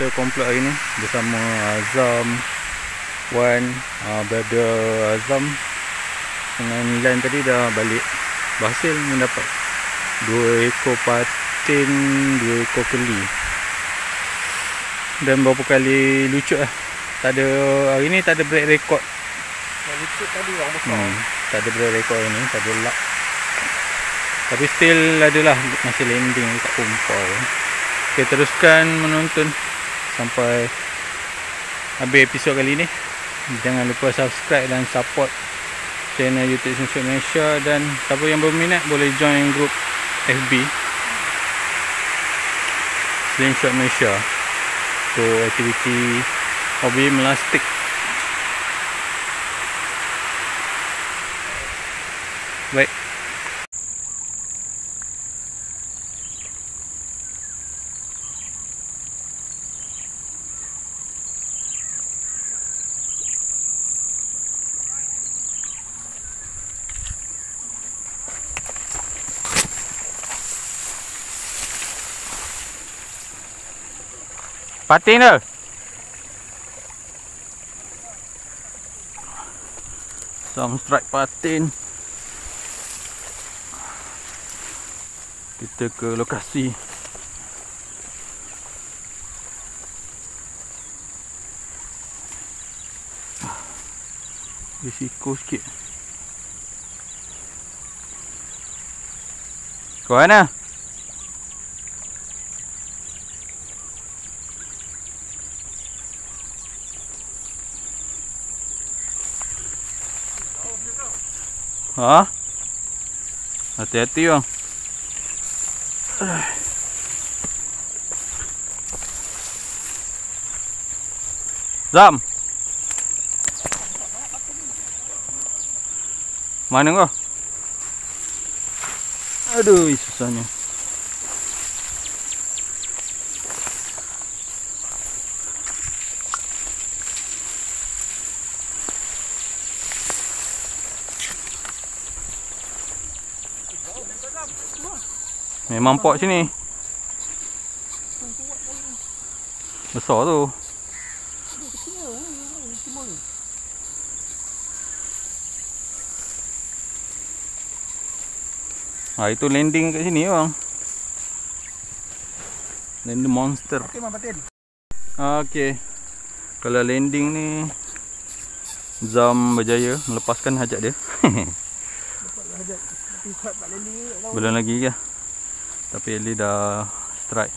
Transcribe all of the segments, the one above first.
komplek hari ni bersama Azam, Wan, brother Azam dengan Nilan tadi dah balik. Berhasil mendapat 2 ekor patin, 2 ekor keli. Dan berapa kali lucut lah. Tak ada, hari ni tak ada break record. Lucut tadi orang besar. Tak ada break record hari ni, tak ada luck. Tapi still adalah masih landing dekat kumpul. Okay, teruskan menonton sampai habis episod kali ni. Jangan lupa subscribe dan support channel YouTube Slingshot Malaysia. Dan siapa yang berminat boleh join group FB Slingshot Malaysia untuk aktiviti hobi melastik. Baik. Patin dah. Some strike patin. Kita ke lokasi. Risiko sikit. Kau mana? Ha? Hati-hati bang. Zam. Mana kau? Aduh, susahnya. Memang pot sini besar tu. Itu landing kat sini bang. Landing monster. Okey. Kalau landing ni Zam berjaya melepaskan hajat dia. Belum lagi ke? Tapi Eli dah strike.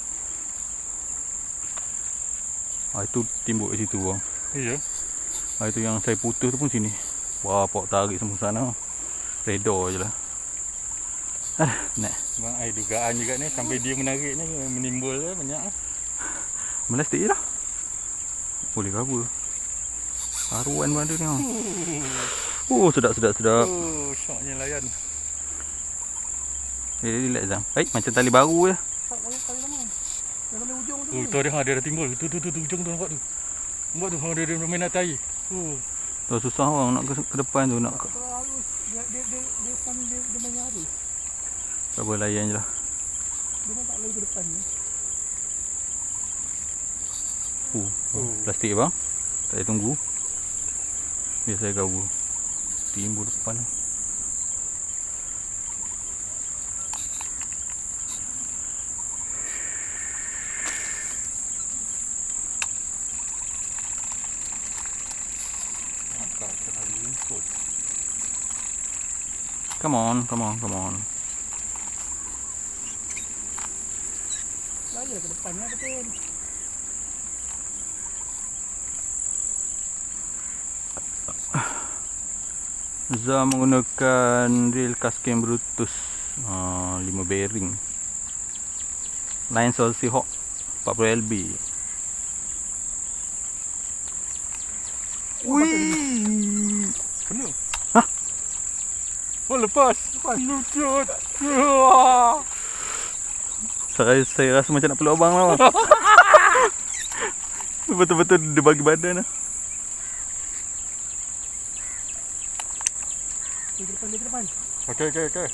Itu timbuk di situ bang. Ya. Itu yang saya putus tu pun sini. Wah, pok tarik semua sana. Redor je lah. Nak. Bang, dugaan juga ni sampai dia menarik ni menimbul banyak. Melastik je lah. Boleh ke apa? Haruan pun ada ni. Oh, sedap. Oh, syoknya layan. Relax Zam. Macam tali baru je. Oh, tu dia dah timbul. Tu ujung tu nampak tu. Nampak tu dia main atas air. Tu susah orang nak ke depan tu nak. Dia main harus. Tak boleh layan je lah. Dia tak lari ke depan ni. Plastik bang. Tak payah tunggu. Biar saya kau timbul depan. Come on. Lari ke depannya betul. Zam menggunakan reel Cascade Brutus 5 bearing Linesol Seahawk 40 LB. Wih, Penuh. Hah? Oh, lepas. Lucut. Saya rasa macam nak peluk abang lah. Betul-betul dia bagi badan lah. Di depan. Okey. Bagi depan,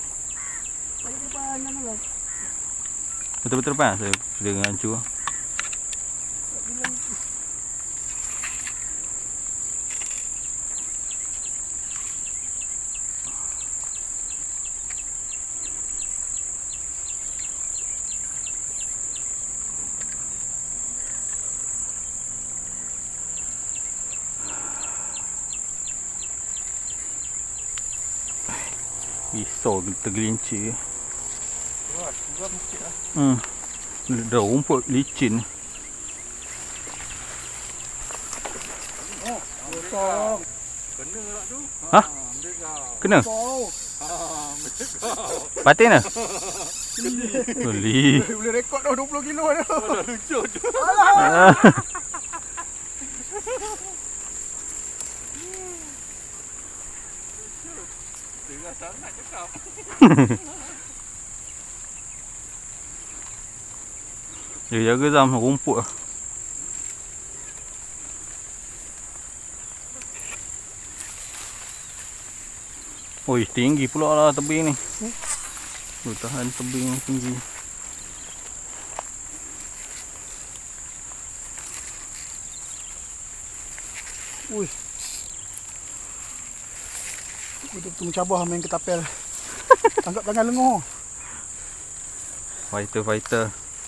janganlah. Betul-betul depan saya sudah hancur. Risau tergelincir. Wah, suram sikit lah. Dah rumput licin. Kosong. Kena lah tu. Ha? Ambil kau. Kena? Ambil kau. Patin dah? Boleh. Boleh rekod dah 20 kilo dah. Dah lucut. Tengah sangat cakap. Dia jaga Zam rumput lah. Oi, tinggi pula lah tebing ni. Tahan tebing yang tinggi. Ui. Betul-betul mencabar main ketapel. Tangkap tangan lengur. Fighter.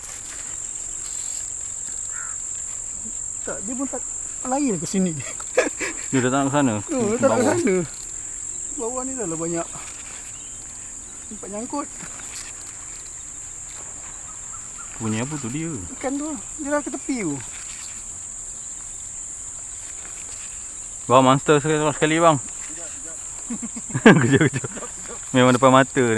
Tak, dia pun tak lari ke sini. Dia datang ke sana. Oh, tak nak ke sana. Bawah ni dah lah banyak tempat nyangkut. Bunyi apa tu dia? Ikan tu, dia dah ke tepi tu. Bawa monster sekali bang. Kejap. Memang depan mata ni.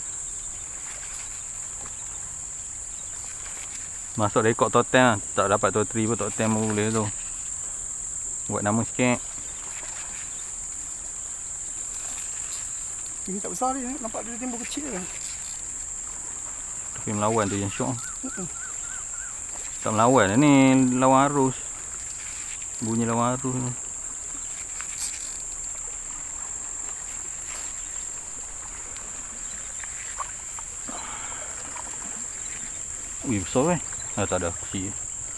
Masuk rekod totem lah. Tak dapat top 3 pun totem pun boleh tu. Buat nama sikit. Ini tak besar dia, nampak dia timbul kecil je. Tapi melawan tu yang syok. Tak melawan lah ni, lawan arus. Bunyi lawan arus ni. Ui, besar kan? Tak ada, kecil.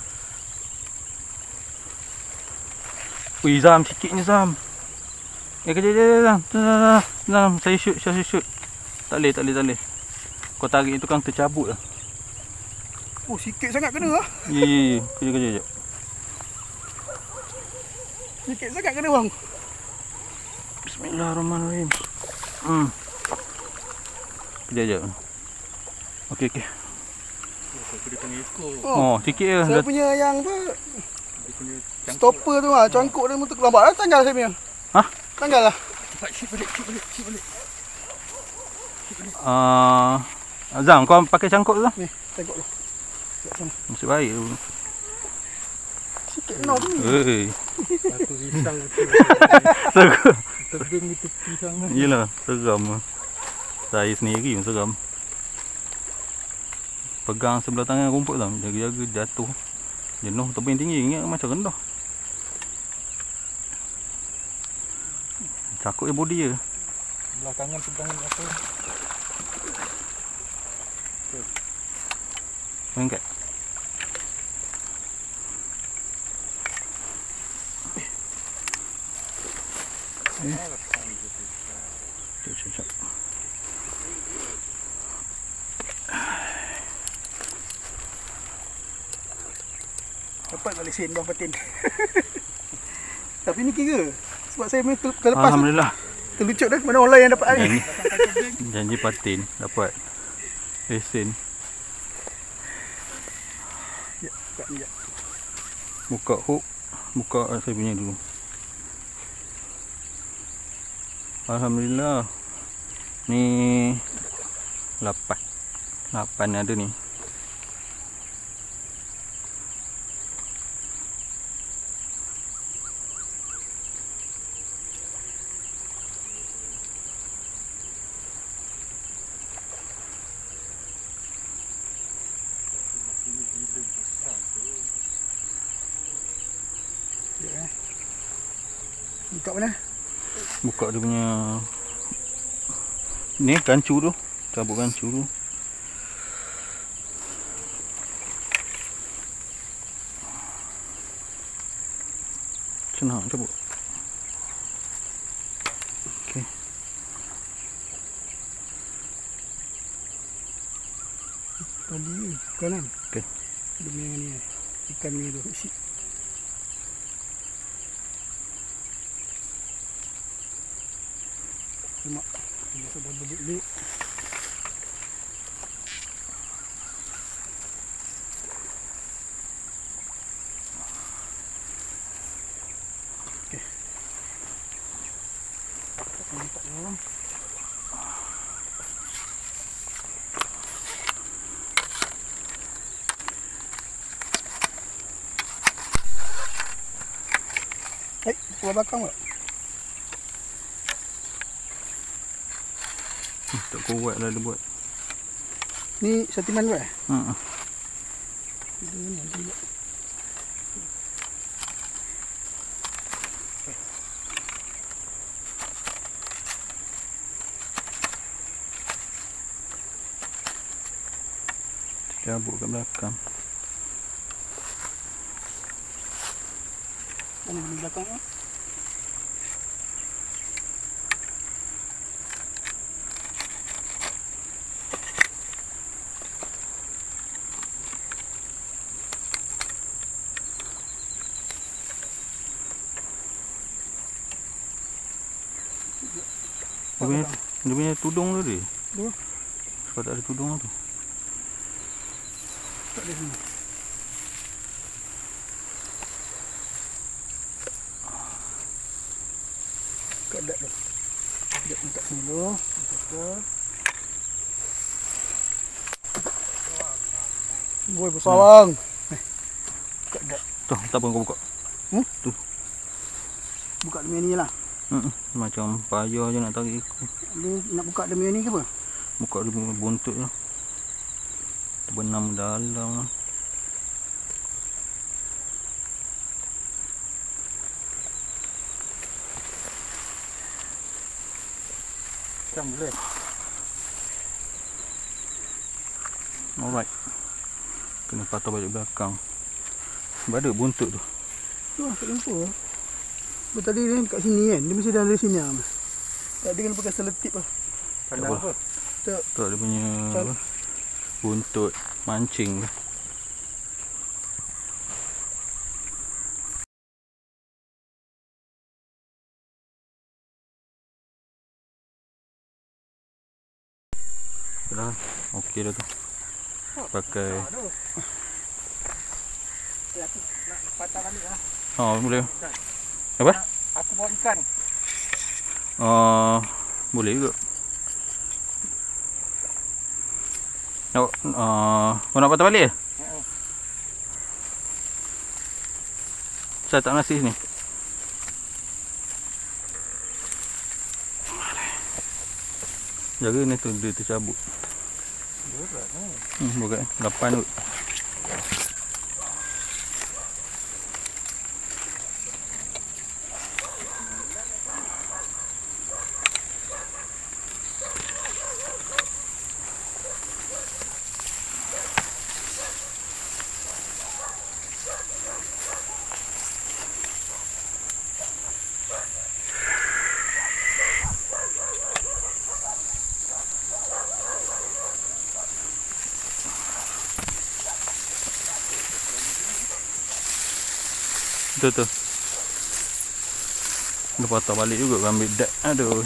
Ui, Zam, sikitnya Zam. Kejap, Zam, saya shoot. Tak boleh. Kau tarik ni tukang tercabut lah. Oh, sikit sangat kena lah. Ya. Kejap. Sikit sangat kena bang. Bismillahirrahmanirrahim. Kejap. Okey. Aku dia kena ikut. Oh, sikit je. Saya punya yang apa? Dia punya Stopper tu lah, cangkuk dia mutuk lambat lah, tanggal saya punya. Hah? Tanggal lah. Cepat shoot balik. Azam, kau pakai cangkuk tu lah. Ni, cangkuk tu. Kat sana. Nasib baik tu. Sikit kena tu. Hei. Aku risau betul. Seram. Tebing di tepi sana. Yelah, seram lah. Saya sendiri pun seram. Pegang sebelah tangan rumput tau. Jaga-jaga jatuh. Jenuh tebing tinggi, ingat macam rendah. Cakut je body je. Belah tangan pegang apa? Mengkat. Cuk. Dapat tak lesen bang Patin. Tapi ni kira sebab saya main terlepas. Alhamdulillah. Terlucut dah, mana orang lain yang dapat hari. Janji Patin dapat lesen. Ya, buka ni ya. Buka hook. Buka saya punya dulu. Alhamdulillah. Ni 8 ada ni. Buka mana? Buka dia punya ni kancu tu. Cabut kancu tu. Senang cabut. Okey. Tadi kanan. Okey. Demi yang ni. Ikan ni tu isi. Cuma dia sudah berdiri. Okey. Nampak dalam. Keluar belakang tak? Tak kuat lah dia buat. Ni sentimen ke? Ha. Cabut kat belakang. Mana di belakang tu? Dia punya tudung tu dia. Dua. Sebab tak ada tudung tu. Tak ada sini. Kadak tu. Sekejap letak sini dulu. Boy besar bang. Kadak. Tu, tak apa kau buka. Tu. Buka demi ni lah. Macam payah je nak tarik ikut. Dia nak buka demi ni ke apa? Buka dia punya buntut lah. Terbenam dalam lah. Macam boleh. Alright. Kena patah balik belakang. Sebab ada buntut tu. Tu lah, tak jumpa. But tadi dia kat sini kan, dia mesti dah ada sini lah. Tak, dia kena pakai seletip lah. Pandang apa? Tak. Tu dia punya apa? Buntut mancing tu. Dah, okey dah tu. Pakai. Aku nak patah balik lah. Oh, boleh. Apa? Aku bawa ikan. Boleh juga. Kau nak patah balik ke? Saya tak nasi ni. Jaga ni tu dia tercabut. Berat ni. Berat. 8 tu. Tu. Dia patah balik juga ambil deck. Aduh.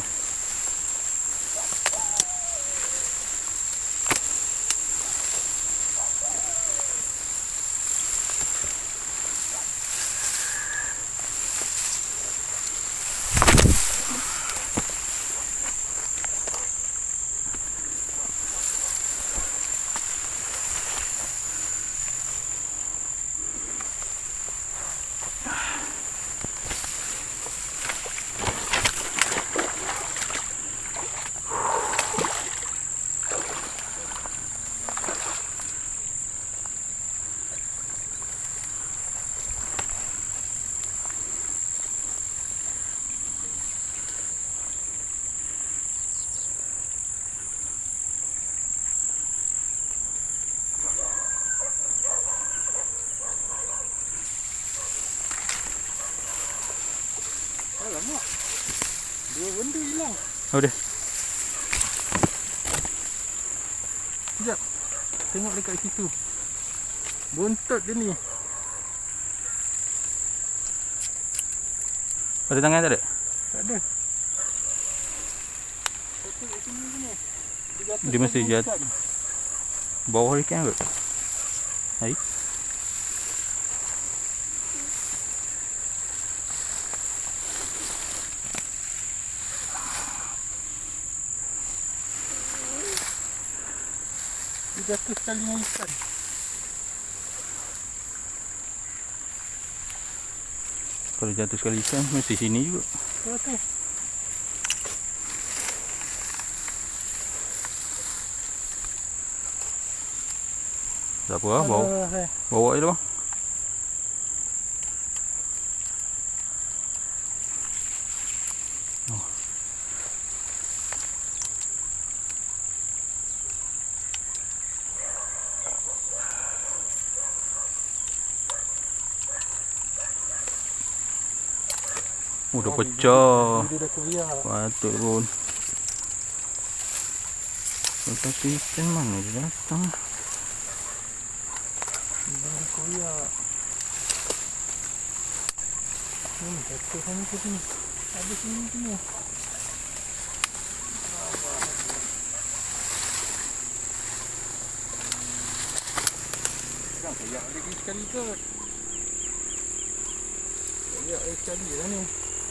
Alamak. Dua benda hilang. Oh dia. Sekejap. Tengok dekat situ. Bontot dia ni. Pada tangan tak ada? Tak ada. Satu kat sini je ni. Dia mesti jatuh. Bawah ikan kot. Hai. Dia jatuh sekali dengan ikan. Kalau jatuh sekali ikan mesti sini juga. Jatuh. Tak apa lah, bawa je lah bang. Dah pecah. Dia dah koyak. Patut pun. Tapi ikan mana dia datang? Dia dah koyak. Jatuh sana ke sini. Ada sini. Sekarang koyak lagi sekali kot. Koyak lagi sekali lah ni.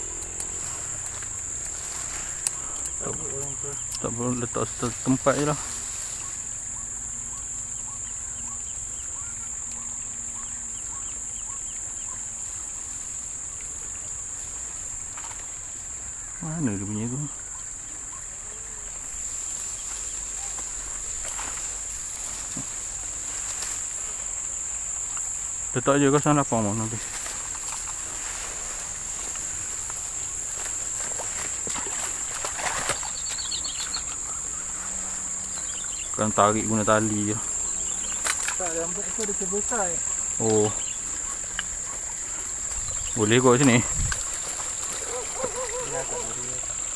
Tak perlu letak tempat je lah. Mana dia punya tu? Letak je kawasan lapang pun habis. Kan tarik guna tali je. Tak, rambut tu ada kabel tie. Oh. Boleh kot sini. Ya, tak boleh.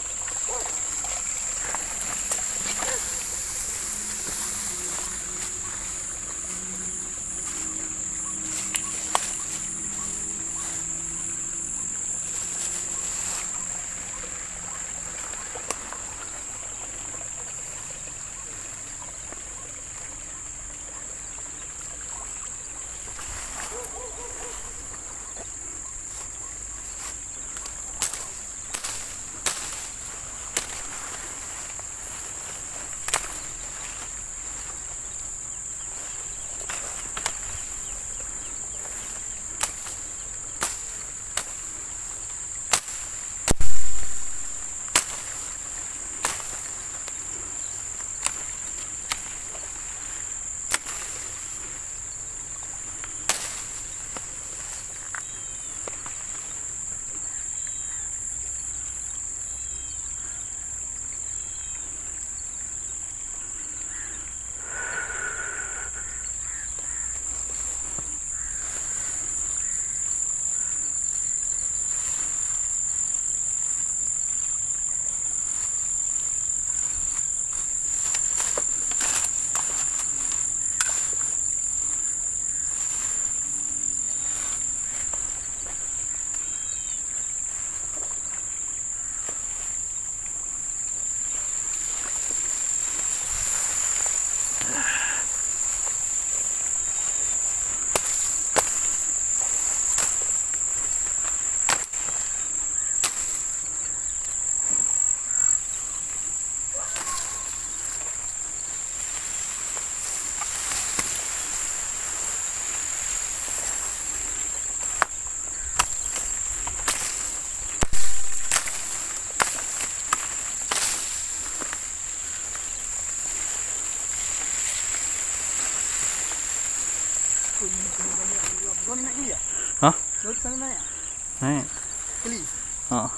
Kau ni naik ni ya? Ha? Kau di sana naik? Naik. Keli? Ha.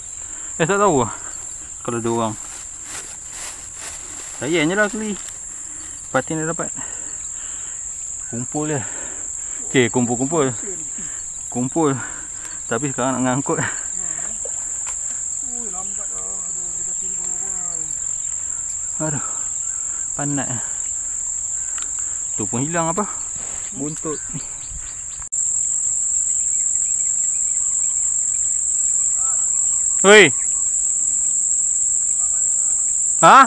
Tak tahu lah. Kalau ada orang. Layan je lah keli. Patin dah dapat. Kumpul je. Okay, kumpul. Kumpul. Tapi sekarang nak ngangkut. Aduh, penat. Tu pun hilang apa? Buntut ni. Hoi. Ha?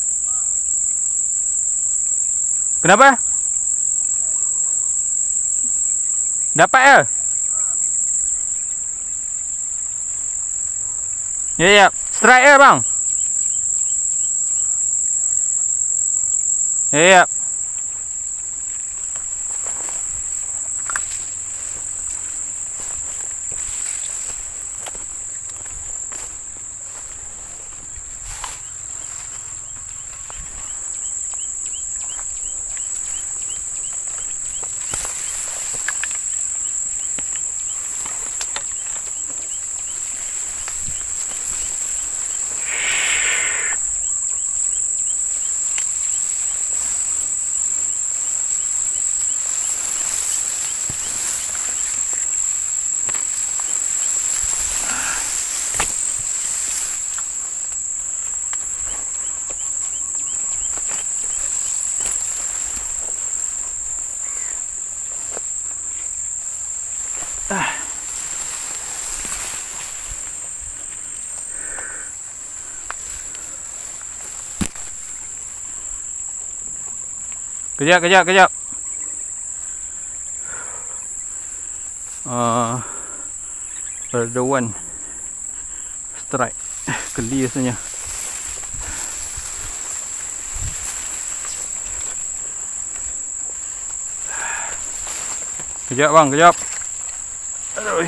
Kenapa? Dapat ke? Ya, ya. Strike ke bang? Ya, ya. Kejap, kejap, kejap. Ada one strike. Clear sebenarnya. Kejap bang, kejap. Aduh.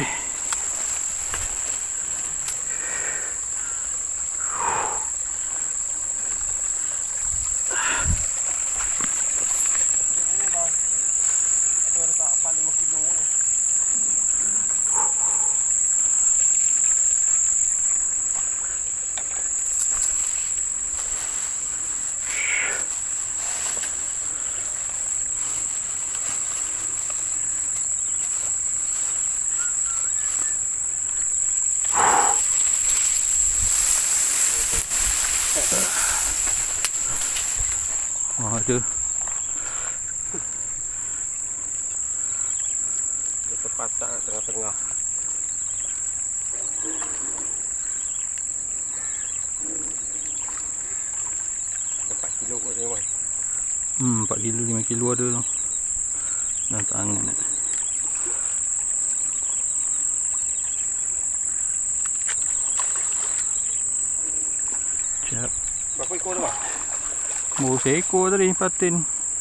Oh, ada. Dia terpatak kat tengah-tengah. Dapat kilo kot dia bang. 4 kilo, 5 kilo ada tu. Dah tak angin. Sekejap. Berapa ekor tu bang? Baru seekor tadi patin.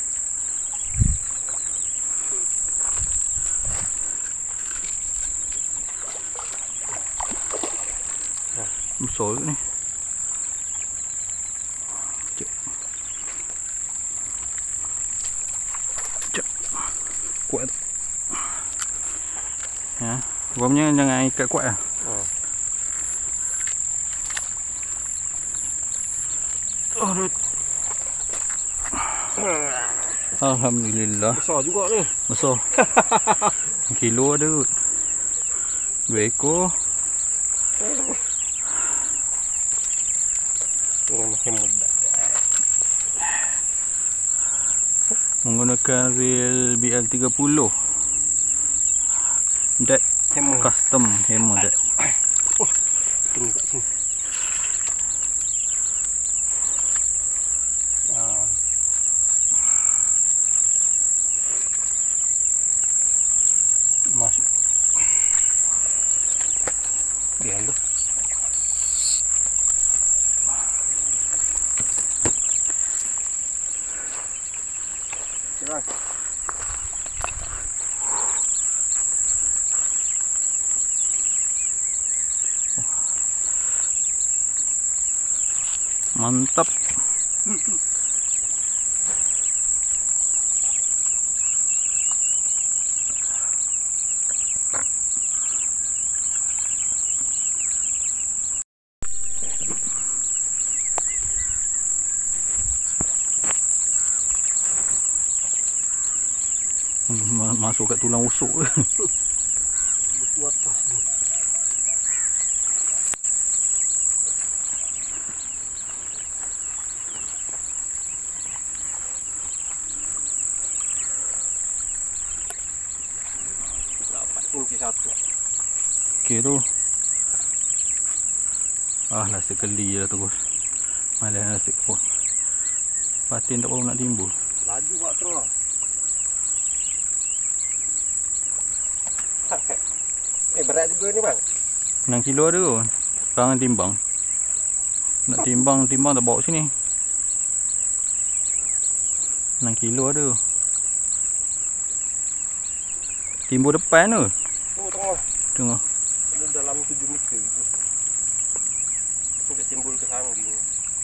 Besar ni. Cek. Cek. Kuat. Ya, bomnya jangan ikat kuat lah. Alhamdulillah. Besar juga ni. Besar. Kilo ada kot. 2 ekor. Masih muda. Menggunakan reel BL30. Dat Hammer. custom hammer dat. Sini kat sini. Masuk. Biar lu. Kira. Mantap. Masuk kat tulang rusuk. Betul atas ni. okey tu. Ah lah sekali je lah terus. Malas nak stick pun. Patin tak baru nak timbul. Laju kat tengah. Berat juga ni bang. 6 kilo ada kot. Sekarang timbang. Nak timbang tak bawa sini. 6 kilo ada. Timbul depan tu. Oh tengah. Tengok. Ada dalam 7 meter gitu. Sudah timbul ke sana gini.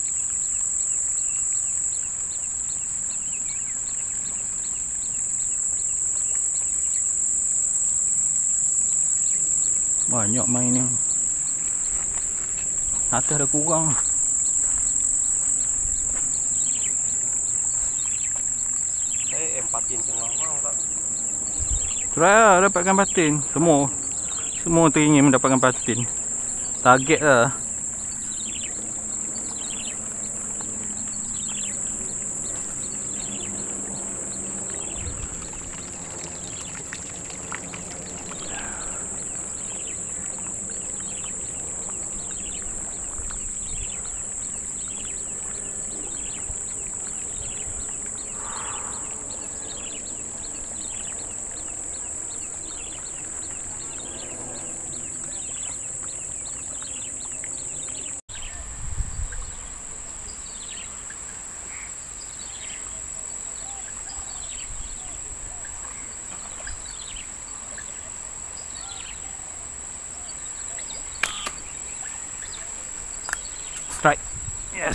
Banyak main ni. Atas dah kurang. Patin tengah bang tak. Try lah dapatkan patin. Semua teringin mendapatkan patin. Target lah. Strike. Yes.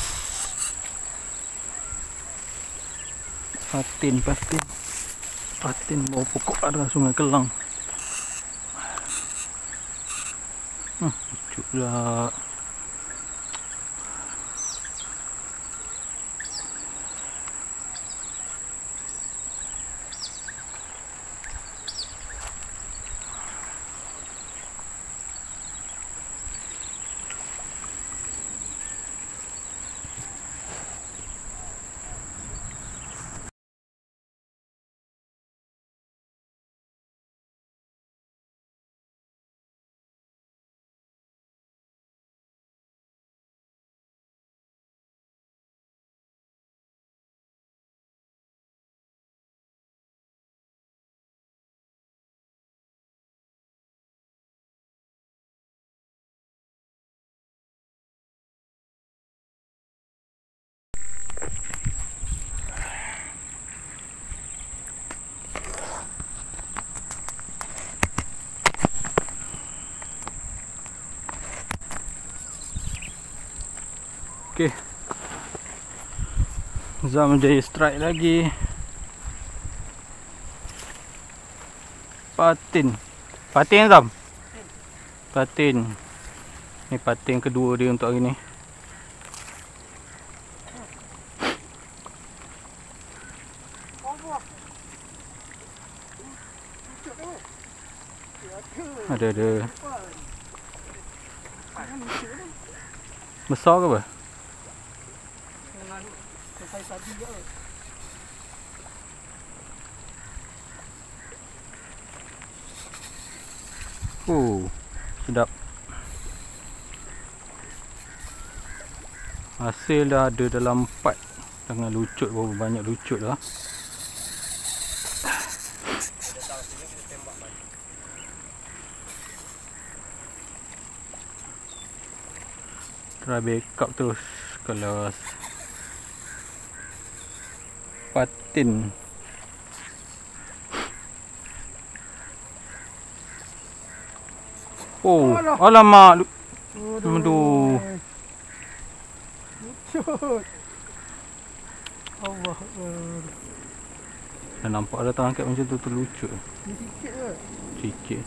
Patin bawah pokok arah Sungai Kelang. Lucu pula. Okey. Zam Jaya strike lagi. Patin Zam. Patin. Ni patin kedua dia untuk hari ni. Ada. Besar ke apa? Sedap. Hasil dah ada dalam 4. Tengah lucut, berapa banyak lucut dah. Try backup terus kalau patin. Oh, alamak. Aduh. Lucut. Allah. Dah nampak dah tangkap macam tu terlucut. Ni sikit ke? Sikit.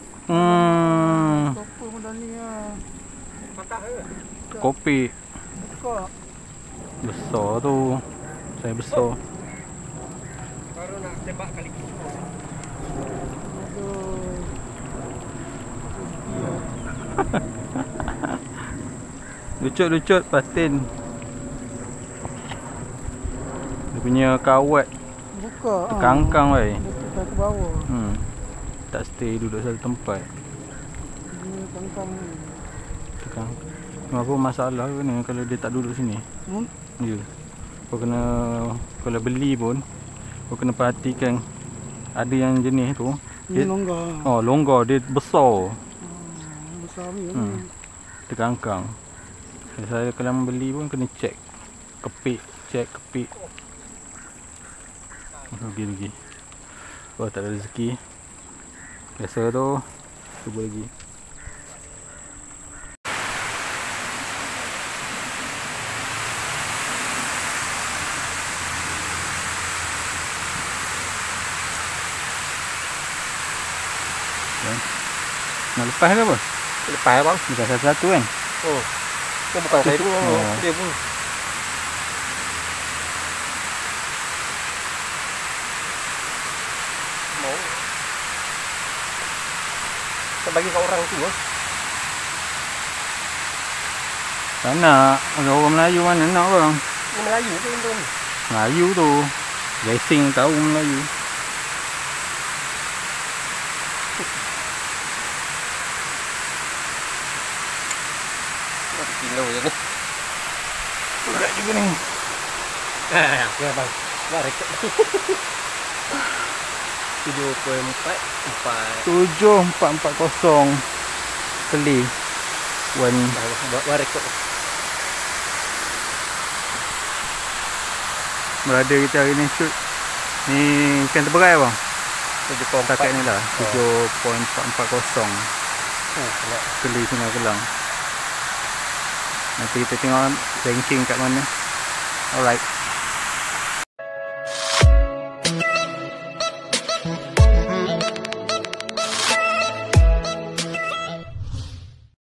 Apa benda ni ah. Patah ke? Kopi. Kok. Besar tu. Saya besar. Baru nak tembak kali kedua. Aduh. Lucut patin. Dia punya kawat Buka. terkangkang weh. Buka ke bawah. Tak stay duduk satu tempat. Ini kangkang ni. Tekan. Apa masalah ni kalau dia tak duduk sini? Ya. Kau kena, kalau beli pun kau kena perhatikan ada yang jenis tu Ini longgar. oh longgar, dia besar. Besar ni. Terkangkang. Saya kalau membeli pun kena cek kepik. Rugi. Oh, tak ada rezeki. Biasa tu cuba lagi. Nak lepas ke apa? Lepas bang. Lepas satu-satu kan? Oh. Bukan saya dulu. Oh. Dia pun. Mau. Kita bagi ke orang tu. Tak nak. Ada orang Melayu mana nak bang? Ini Melayu tu tuan. Melayu tu. Racing tahu Melayu. Kilo je ni. Berat juga ni. Ya bang. Wah rekod. 7440 kali 1 Wah rekod. berada kita hari ni shoot ni ikan terberai bang. 7.4 takat ni lah 7.440 kali Sungai Kelang. Nanti kita tengok ranking kat mana. Alright.